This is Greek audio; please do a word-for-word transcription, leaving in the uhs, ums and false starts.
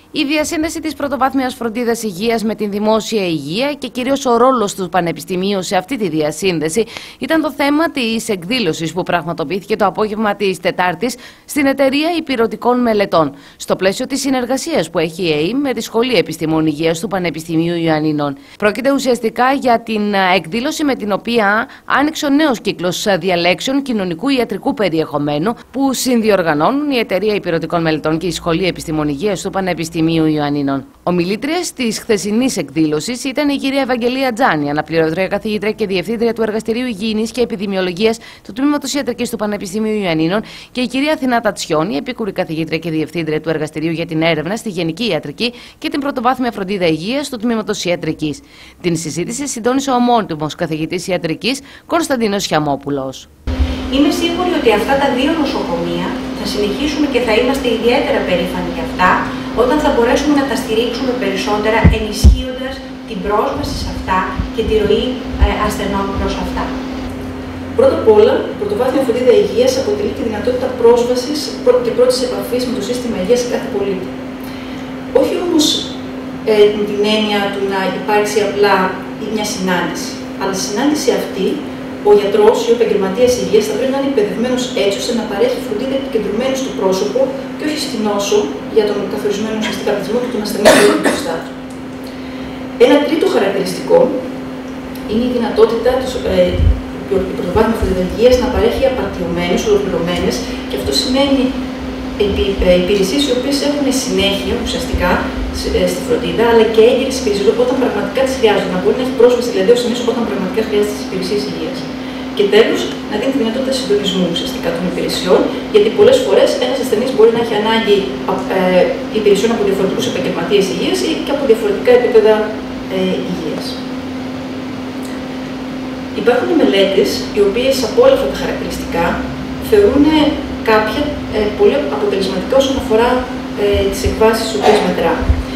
Η διασύνδεση της πρωτοβάθμιας φροντίδας υγείας με την δημόσια υγεία και κυρίως ο ρόλος του Πανεπιστημίου σε αυτή τη διασύνδεση ήταν το θέμα της εκδήλωσης που πραγματοποιήθηκε το απόγευμα της Τετάρτης στην Εταιρεία Υπηρετικών Μελετών, στο πλαίσιο της συνεργασίας που έχει η ΕΕ με τη Σχολή Επιστημών Υγείας του Πανεπιστημίου Ιωαννίνων. Πρόκειται ουσιαστικά για την εκδήλωση με την οποία άνοιξε ο νέος κύκλος διαλέξεων κοινωνικού ιατρικού περιεχομένου που συνδιοργανώνουν η Εταιρεία Υπηρετικών Μελετών και η Σχολή Επιστημών Υγείας του Πανεπιστημίου Ιωαννίνων. Ομιλήτριες της χθεσινής εκδήλωσης ήταν η κυρία Ευαγγελία Τζάνη, αναπληρωτρία καθηγήτρια και διευθύντρια του Εργαστηρίου Υγιεινής και Επιδημιολογίας του Τμήματος Ιατρικής του Πανεπιστημίου Ιωαννίνων και η κυρία Αθηνά Τατσιόνη, επίκουρη καθηγήτρια και διευθύντρια του Εργαστηρίου για την Έρευνα στη Γενική Ιατρική και την Πρωτοβάθμια Φροντίδα Υγείας του Τμήματος Ιατρικής. Την συζήτηση συντόνισε ο ομότιμος καθηγητής Ιατρικής Κωνσταντίνος Χιαμόπουλος. Είμαι σίγουρη ότι αυτά τα δύο νοσοκομεία θα συνεχίσουμε και θα είμαστε ιδιαίτερα περήφανοι για αυτά όταν θα μπορέσουμε να τα στηρίξουμε περισσότερα ενισχύοντας την πρόσβαση σε αυτά και τη ροή ε, ασθενών προς αυτά. Πρώτα απ' όλα, η πρωτοβάθμια φροντίδα υγείας αποτελεί τη δυνατότητα πρόσβασης και πρώτης επαφής με το σύστημα υγείας σε κάθε πολίτη. Όχι όμως ε, με την έννοια του να υπάρξει απλά μια συνάντηση, αλλά στη συνάντηση αυτή ο γιατρός ή ο επαγγελματίας υγείας θα πρέπει να είναι εκπαιδευμένος έτσι ώστε να παρέχει φροντίδα επικεντρωμένη στο πρόσωπο και όχι στην νόσο για τον καθορισμένο ουσιαστικά πληθυσμό και τον ασθενή που είναι μπροστά του. Ένα τρίτο χαρακτηριστικό είναι η δυνατότητα της ε, πρωτοβάθμιας φροντίδας υγείας να παρέχει απαρτιωμένες, ολοκληρωμένες, και αυτό σημαίνει υπηρεσίες οι οποίες έχουν συνέχεια ουσιαστικά στη φροντίδα, αλλά και έγκαιρες υπηρεσίες όταν πραγματικά τις χρειάζονται. Να μπορεί να έχει πρόσβαση δηλαδή ο ασθενής όταν πραγματικά χρειάζεται τις υπηρεσίες υγείας. Και τέλος, να δίνει τη δυνατότητα συντονισμού ουσιαστικά των υπηρεσιών, γιατί πολλές φορές ένας ασθενής μπορεί να έχει ανάγκη ε, υπηρεσιών από διαφορετικούς επαγγελματίες υγείας ή και από διαφορετικά επίπεδα ε, υγείας. Υπάρχουν μελέτες οι οποίες από όλα αυτά τα χαρακτηριστικά θεωρούν κάποια ε, πολύ αποτελεσματικά όσον αφορά ε, τις εκβάσεις τις οποίες μετράμε.